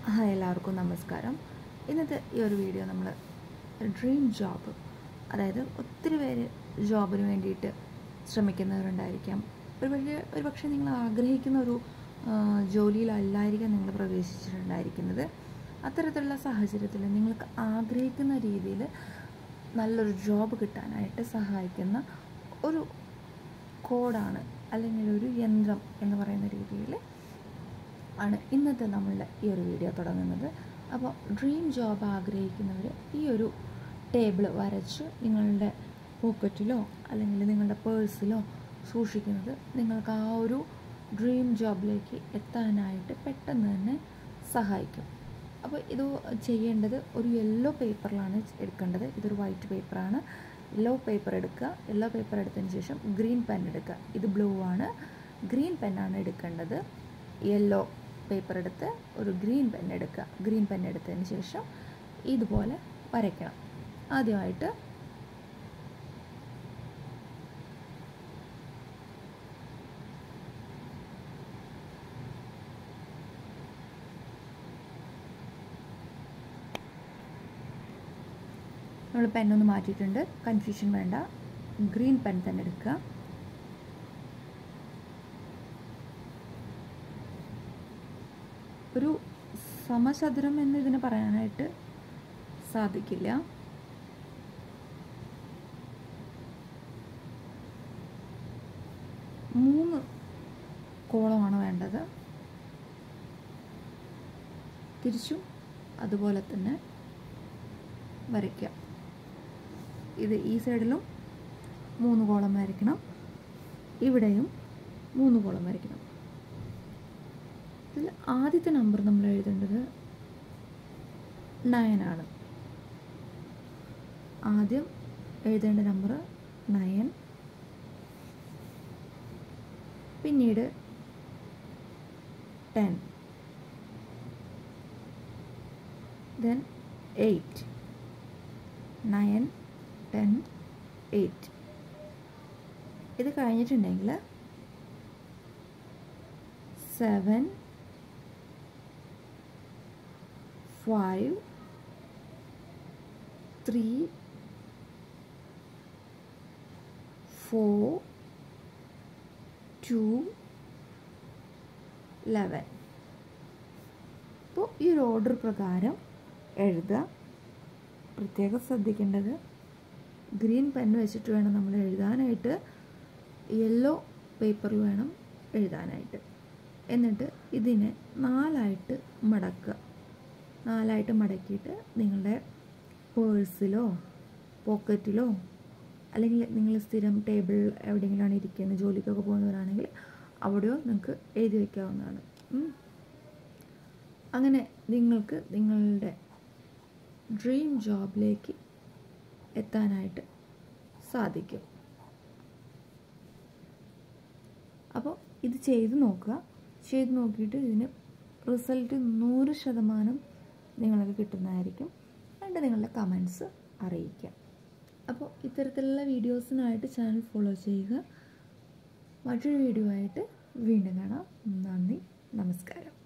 Hi എല്ലാവർക്കും നമസ്കാരം. ഇന്നത്തെ ഈ ഒരു വീഡിയോ നമ്മൾ ഡ്രീം ജോബ്, അതായത് ഒത്തിരി പേര് ജോബിന് വേണ്ടിയിട്ട് ശ്രമിക്കുന്നവരുണ്ടായിരിക്കാം. ഒരു പക്ഷേ നിങ്ങൾ ആഗ്രഹിക്കുന്ന ഒരു ജോലിയിലല്ലായിരിക്കാം നിങ്ങൾ പ്രവേശിച്ചിട്ടുണ്ടായിരിക്കുന്നത്. അത്തരത്തിലുള്ള സാഹചര്യത്തിൽ നിങ്ങൾക്ക് ആഗ്രഹിക്കുന്ന രീതിയിൽ നല്ലൊരു ജോബ് കിട്ടാനായിട്ട് സഹായിക്കുന്ന ഒരു കോഡാണ് അല്ലെങ്കിൽ ഒരു യന്ത്രം എന്ന് പറയുന്ന രീതിയിൽ ആണ് ഇന്നത്തെ നമ്മളുടെ ഈ ഒരു വീഡിയോ തുടങ്ങുന്നത്. അപ്പോൾ ഡ്രീം ജോബ് ആഗ്രഹിക്കുന്നവർ ഈ ഒരു ടേബിൾ വരച്ച് നിങ്ങളുടെ പോക്കറ്റിലോ അല്ലെങ്കിൽ നിങ്ങളുടെ പേഴ്സിലോ സൂക്ഷിക്കുന്നത് നിങ്ങൾക്ക് ആ ഒരു ഡ്രീം ജോബിലേക്ക് എത്താനായിട്ട് പെട്ടെന്ന് തന്നെ സഹായിക്കും. അപ്പോൾ ഇത് ചെയ്യേണ്ടത് ഒരു യെല്ലോ പേപ്പറിലാണ് എടുക്കേണ്ടത്. ഇതൊരു വൈറ്റ് പേപ്പറാണ്. യെല്ലോ പേപ്പർ എടുക്കുക. യെല്ലോ പേപ്പർ എടുത്തതിന് ശേഷം ഗ്രീൻ പെൻ എടുക്കുക. ഇത് ബ്ലൂ ആണ്. ഗ്രീൻ പെന്നാണ് എടുക്കേണ്ടത്. യെല്ലോ പേപ്പർ എടുത്ത് ഒരു ഗ്രീൻ പെൻ എടുക്കുക. ഗ്രീൻ പെൻ എടുത്തതിന് ശേഷം ഇതുപോലെ വരയ്ക്കണം. ആദ്യമായിട്ട് നമ്മൾ പെന്നൊന്ന് മാറ്റിയിട്ടുണ്ട്. കൺഫ്യൂഷൻ വേണ്ട. ഗ്രീൻ പെൻ തന്നെ എടുക്കുക. ഒരു സമചതുരം എന്ന് ഇതിനെ പറയാനായിട്ട് സാധിക്കില്ല. മൂന്ന് കോളമാണ് വേണ്ടത്. തിരിച്ചും അതുപോലെ തന്നെ വരയ്ക്കുക. ഇത് ഈ സൈഡിലും 3 കോളം വരയ്ക്കണം. ഇവിടെയും 3 കോളം വരയ്ക്കണം. ഇതിൽ ആദ്യത്തെ നമ്പർ നമ്മൾ എഴുതേണ്ടത് 9 ആണ്. ആദ്യം എഴുതേണ്ട നമ്പർ 9, പിന്നീട് 10, then 8. 9, 10, 8. ഇത് കഴിഞ്ഞിട്ടുണ്ടെങ്കിൽ 7, 5, 3, 4, 2, 11. അപ്പോൾ ഈ ഒരു ഓർഡർ പ്രകാരം എഴുതുക. പ്രത്യേകം ശ്രദ്ധിക്കേണ്ടത് ഗ്രീൻ പെൻ വെച്ചിട്ട് വേണം നമ്മൾ എഴുതാനായിട്ട്. യെല്ലോ പേപ്പറിൽ വേണം എഴുതാനായിട്ട്. എന്നിട്ട് ഇതിനെ 4ആയിട്ട് മടക്കുക. 4ആയിട്ട് മടക്കിയിട്ട് നിങ്ങളുടെ പേഴ്സിലോ പോക്കറ്റിലോ അല്ലെങ്കിൽ നിങ്ങൾ സ്ഥിരം ടേബിൾ എവിടെയെങ്കിലുമാണ് ഇരിക്കുന്നത്, ജോലിക്കൊക്കെ പോകുന്നവരാണെങ്കിൽ അവിടെയോ നിങ്ങൾക്ക് എഴുതി വയ്ക്കാവുന്നതാണ്. അങ്ങനെ നിങ്ങൾക്ക് നിങ്ങളുടെ ഡ്രീം ജോബിലേക്ക് എത്താനായിട്ട് സാധിക്കും. അപ്പോൾ ഇത് ചെയ്ത് നോക്കുക. ചെയ്ത് നോക്കിയിട്ട് ഇതിന് റിസൾട്ട് 100% നിങ്ങൾക്ക് കിട്ടുന്നതായിരിക്കും. എന്നിട്ട് നിങ്ങളുടെ കമൻസ് അറിയിക്കുക. അപ്പോൾ ഇത്തരത്തിലുള്ള വീഡിയോസിനായിട്ട് ചാനൽ ഫോളോ ചെയ്യുക. മറ്റൊരു വീഡിയോ ആയിട്ട് വീണ്ടും കാണാം. നന്ദി, നമസ്കാരം.